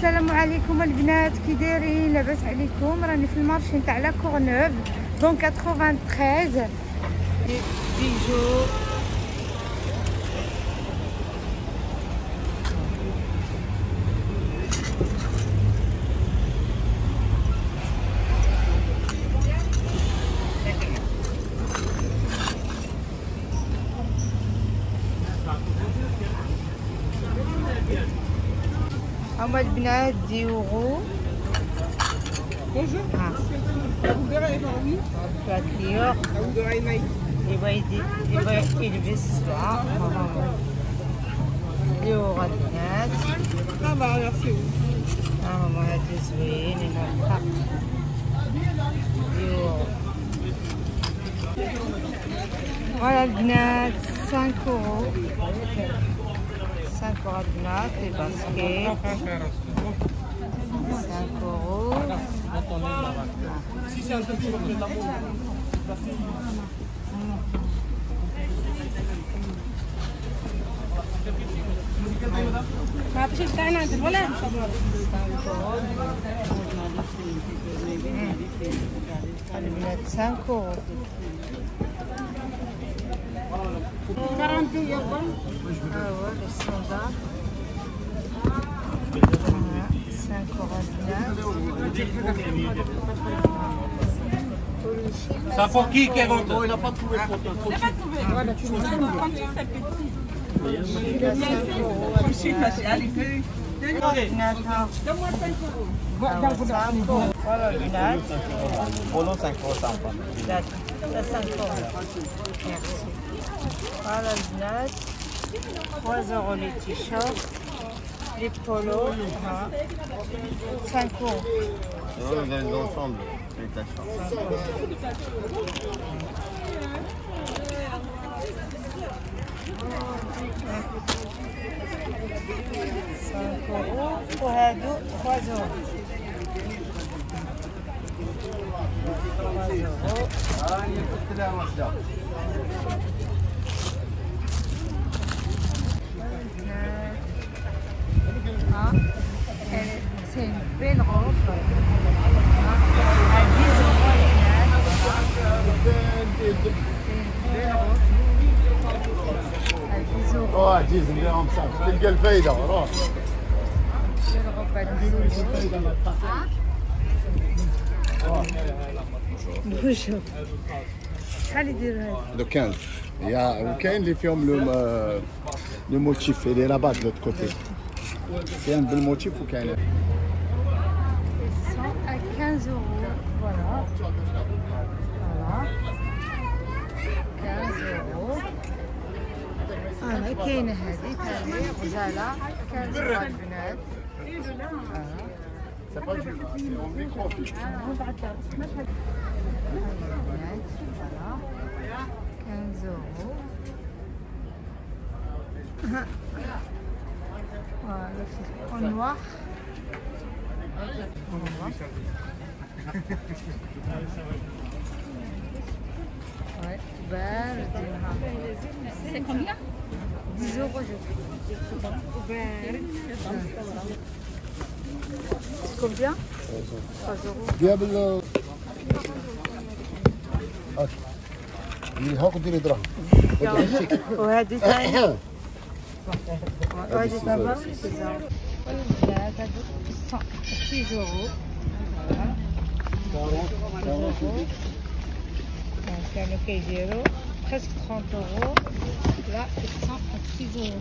السلام عليكم البنات، كي دايرين؟ لاباس عليكم؟ راني في المارشي نتاع لا كورنوف دون 93 بيجو. هما البنات 10 يورو. فاتيور يبغى يلبس 7 يورو البنات. هما هادو زوينين الحق يورو. فوالا البنات 5 يورو. 5 euros البنات لي باسكيت 5 euros. ما فيش بتاعنا عند الولد. البنات 5 euros. 40 يابا. هو الستاندرد 5 euros البنات. Ça pour qui est vendu? Il n'a pas trouvé le photo. Voilà, tu me voilà البنات. Polo 5 euros sympa. لا 5 euros. Merci. Voilà البنات 3 euros les t-shirts, les polos 5 euros. Il y a l'ensemble, les tâches. 5 euros وهادو 3 euros. 3 euros. C'est une belle robe à 10 euros. C'est une belle robe à 10 euros. عزيز اليوم صح تلقى الفايدة روح. Belle robe à 10 euros. Bonjour. شحال يدير هذا؟ دو 15 وكاين اللي فيهم لو موتيف اللي لاباس دو كوتي كاين بالموتيف وكاين Ils sont à 15 euros. Voilà. Voilà. 15 euros. كاينة هذيك هذه غزالة 15 euros البنات. C'est pas du c'est en micro. البنات voilà 15 euros. Voilà, c'est en noir. Ouais, c'est combien? 10 euros, je crois. C'est combien? 3 euros. قبل هاكو ديري دراهم وهذه ثانية. وهذه دابا 6 euros. كانوا كيديروا presque 30 euros. Là, ils sont à 6 euros.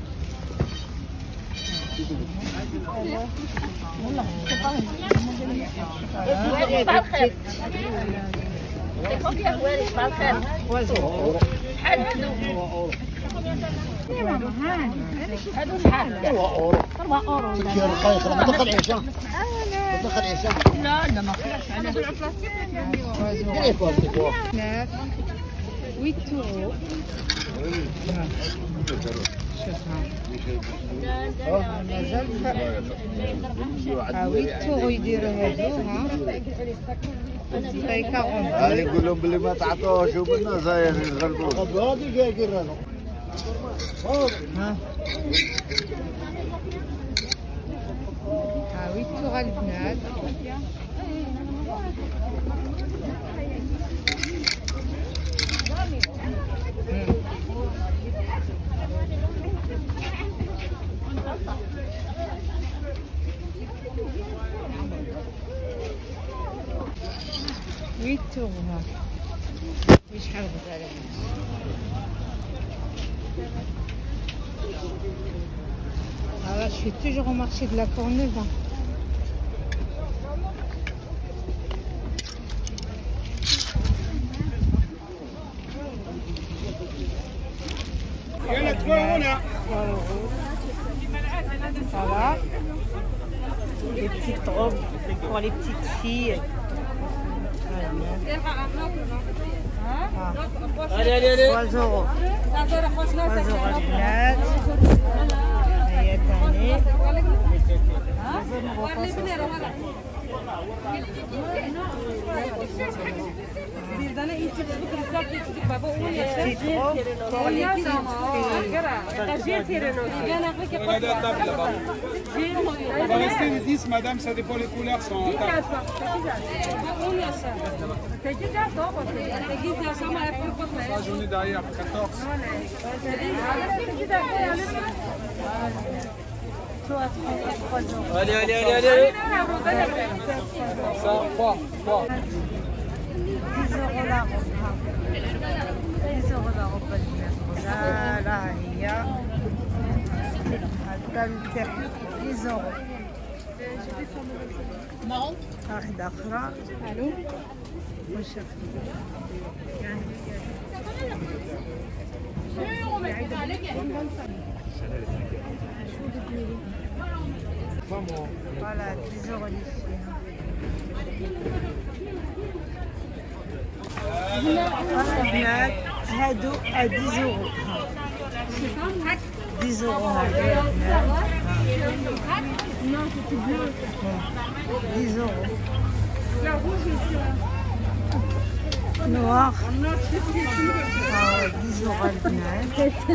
هادو شحال؟ 4 اورو. دخل عيشه. دخل عيشه. لا ما خلاش على ديري كواليتي 8 euros. مازال 8 euros يديروا هادو. ها فاي 40. هاني نقول لهم بلي ما تعطوهش ومنا زاير يغلبوا. هادي كاير هذا. ها 8 البنات. €8 هذا. شحال غزاله. Alors, je suis toujours au marché de la Courneuve. Il y en a 3 € là. 3 €. Voilà. Les petites robes pour les petites filles. Allez, allez, allez. 3 €. 3 € البنات. هيا تاني. On va rester les 10, madame, ça dépend, les couleurs sont en table. La journée derrière, 14. Allez, allez, allez, allez. Ça, 3. 10 € la robe. 10 € la robe البنات. لا هي التالتة 10 €. واحدة أخرى. وشوف. Voilà, 10 € les filles. Voilà البنات هادو 10 €. 10 € هادو البنات. 10 €. Noir. 10 € البنات.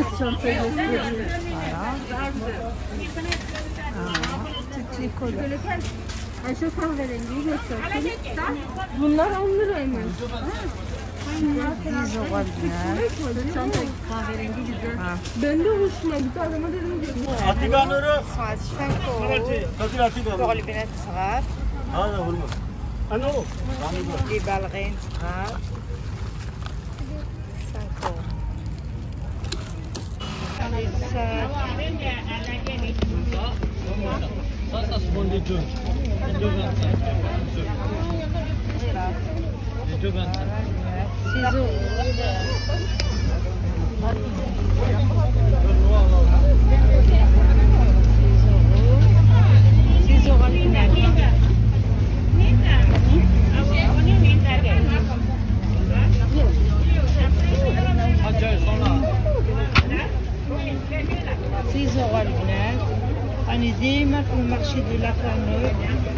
Voilà. Toutes les couleurs. Şu kahverengiyi gösterdim. Bunlar 10 liraymış. 10 € البنات. Kahverengi güzel. Ben de hoşuma gitti. Adama dedim ki. sont à 5 € pour les bananes صغار. Les ballerines صغار. 5 €. Les sacs. Ça se vend les deux. Les 2,25. Les 2,25. 6 €. البنات راني ديما في المارشي دو لا كورنوف.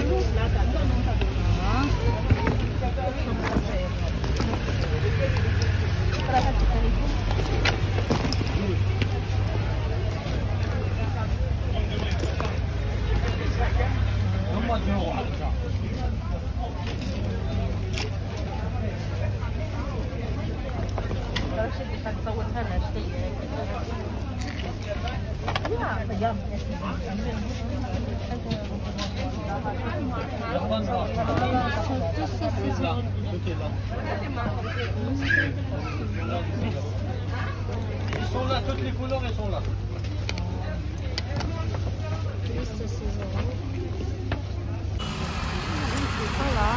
Ils sont là, toutes les couleurs, elles sont là. Voilà,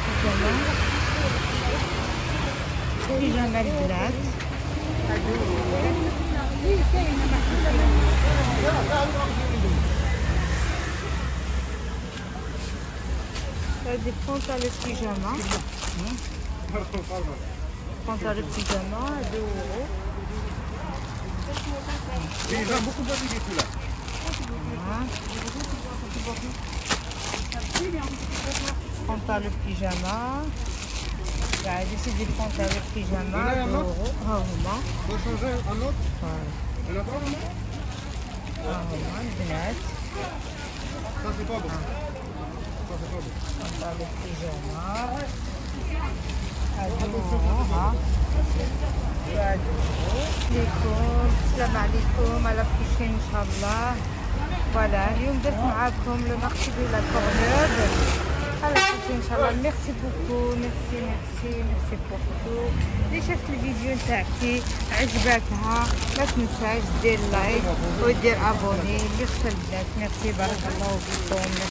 pyjama البنات. Ça dépend à le pyjama. Pantalon pyjama à 2 €. Il va beaucoup de vidéos là. Pantalon pyjama. Regardez, c'est des pantalons pyjama à 2 €. Rarement. On va changer un autre. Voilà. Il y en a pas vraiment. Rarement, البنات. Ça c'est pas bon. هذا البيجامة هادو عليكم. السلام عليكم، على بروشين ان شاء الله. فوالا اليوم درت معاكم لو مارشي دو لا كورنوف. على بروشين ان شاء الله. ميرسي بوكو، ميرسي بور تو. اللي شافت الفيديو نتاعتي عجباتها ما تنساش دير لايك ودير ابوني. اللي خصها البنات ميرسي، بارك الله فيكم.